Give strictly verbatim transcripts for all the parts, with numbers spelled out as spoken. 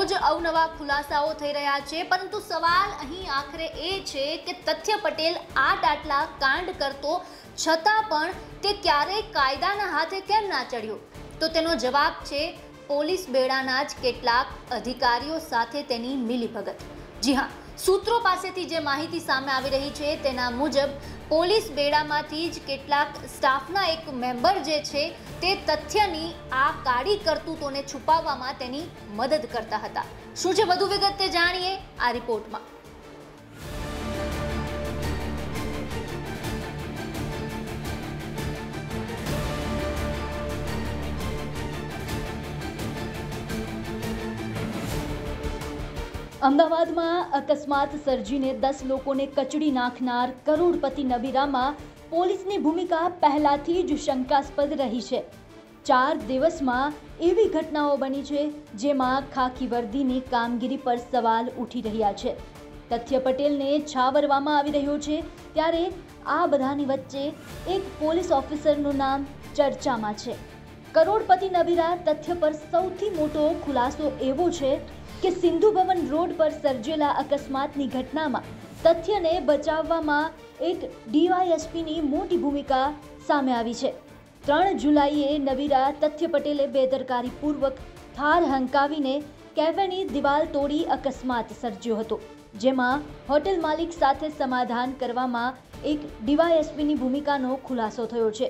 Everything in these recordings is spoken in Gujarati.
રોજ અવનવા ખુલાસાઓ થઈ રહ્યા છે, પરંતુ સવાલ અહીં આખરે એ છે કે તથ્ય પટેલ આટ આટલા કાંડ કરતો છતાં પણ તે ક્યારેય કાયદાના હાથે કેમ ના ચડ્યો? તો તેનો જવાબ છે પોલીસ બેડાના જ કેટલાક અધિકારીઓ સાથે તેની મિલીભગત। જી હા, સૂત્રો પાસેથી જે માહિતી સામે આવી રહી છે તેના મુજબ પોલીસ બેડામાંથી જ કેટલાક સ્ટાફના એક મેમ્બર જે છે તે તથ્યની આ કાળી કરતૂતોને છુપાવવામાં તેની મદદ કરતા હતા। શું છે વધુ વિગત તે જાણીએ આ રિપોર્ટમાં। અમદાવાદમાં અકસ્માત સર્જીને દસ લોકોને કચડી નાખનાર કરોડપતિ નબીરામાં પોલીસની ભૂમિકા પહેલાથી જ શંકાસ્પદ રહી છે। ચાર દિવસમાં એવી ઘટનાઓ બની છે જેમાં ખાખી વર્દીની કામગીરી પર સવાલ ઉઠી રહ્યા છે। તથ્ય પટેલને છાવરવામાં આવી રહ્યો છે, ત્યારે આ બધાની વચ્ચે એક પોલીસ ઓફિસરનું નામ ચર્ચામાં છે। કરોડપતિ નબીરા તથ્ય પર સૌથી મોટો ખુલાસો એવો છે કે સિંધુ ભવન રોડ પર સર્જેલા અકસ્માતની ઘટનામાં તથ્યને બચાવવામાં એક ડીવાયએસપીની મોટી ભૂમિકા સામે આવી છે। ત્રણ જુલાઈએ નબીરા તથ્ય પટેલે બેદરકારીપૂર્વક થાર હંકાવીને કેફેની દિવાલ તોડી અકસ્માત સર્જ્યો હતો, જેમાં હોટેલ માલિક સાથે સમાધાન કરવામાં એક ડીવાયએસપીની ભૂમિકાનો ખુલાસો થયો છે।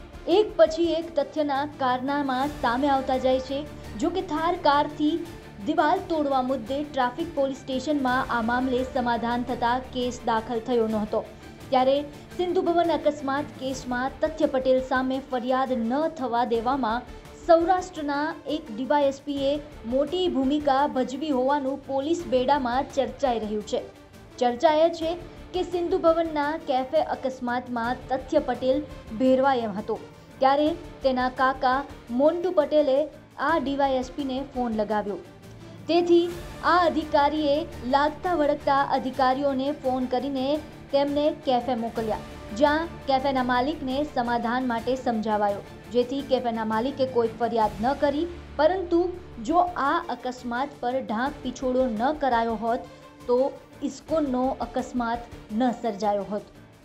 એક પછી એક તથ્યના કારનામા સામે આવતા જાય છે। જો કે થાર કારથી દિવાલ તોડવા મુદ્દે ટ્રાફિક પોલીસ સ્ટેશનમાં આ મામલે સમાધાન થતાં કેસ દાખલ થયો નહોતો, ત્યારે સિંધુ ભવન અકસ્માત કેસમાં તથ્ય પટેલ સામે ફરિયાદ ન થવા દેવામાં સૌરાષ્ટ્રના એક ડીવાયએસપીએ મોટી ભૂમિકા ભજવી હોવાનું પોલીસ બેડામાં ચર્ચાઈ રહ્યું છે। ચર્ચા એ છે કે સિંધુ ભવનના કેફે અકસ્માતમાં તથ્ય પટેલ ભેરવાયો હતો, ત્યારે તેના કાકા મોન્ટુ પટેલે આ ડીવાયએસપીને ફોન લગાવ્યો। તેથી આ અધિકારીએ લાગતા વળગતા અધિકારીઓને ફોન કરીને તેમને કેફે મોકલ્યા, જ્યાં કેફેના માલિકને સમાધાન માટે સમજાવાયો, જેથી કેફેના માલિકે કોઈ ફરિયાદ ન કરી। પરંતુ જો આ અકસ્માત પર ઢાંક પીછોડો ન કરાયો હોત તો ઇસ્કોનનો અકસ્માત ન સર્જાયો હોત।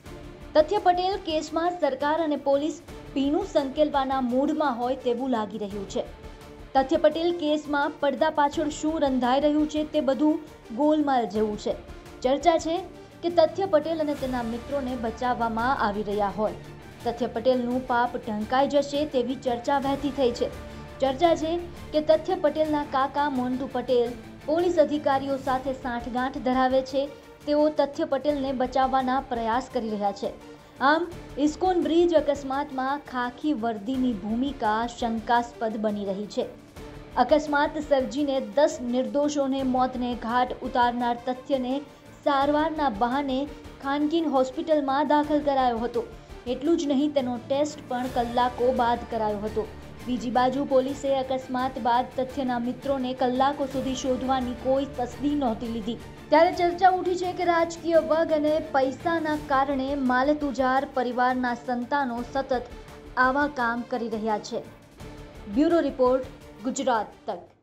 તથ્ય પટેલ કેસમાં સરકાર અને પોલીસ પીણું સંકેલવાના મૂડમાં હોય તેવું લાગી રહ્યું છે। તથ્ય પટેલ કેસમાં પડદા પાછળ શું રંધાઈ રહ્યું છે તે બધું ગોલમાલ જેવું છે। ચર્ચા છે કે તથ્ય પટેલ અને તેના મિત્રોને બચાવવામાં આવી રહ્યા હોય, તથ્ય પટેલનું પાપ ઢંકાઈ જશે તેવી ચર્ચા વહેતી થઈ છે। ચર્ચા છે કે તથ્ય પટેલના કાકા મોન્ટુ પટેલ પોલીસ અધિકારીઓ સાથે સાંઠગાંઠ ધરાવે છે, તેઓ તથ્ય પટેલને બચાવવાના પ્રયાસ કરી રહ્યા છે। આમ ઇસ્કોન બ્રિજ અકસ્માતમાં ખાખી વર્દીની ભૂમિકા શંકાસ્પદ બની રહી છે। અકસ્માત સર્જીને દસ નિર્દોષોને મોતને ઘાટ ઉતારનાર તથ્યને સારવારના બહાને ખાનગી હોસ્પિટલમાં દાખલ કરાયો હતો। એટલું જ નહીં, તેનો ટેસ્ટ પણ કલાકો બાદ કરાયો હતો। બીજી બાજુ પોલીસે અકસ્માત બાદ તથ્યના મિત્રોને કલાકો સુધી શોધવાની કોઈ તસદી નહોતી લીધી, ત્યારે ચર્ચા ઉઠી છે કે રાજકીય વગ અને પૈસાના કારણે માલતુજાર પરિવારના સંતાનો સતત આવા કામ કરી રહ્યા છે। બ્યુરો રિપોર્ટ, ગુજરાત તક।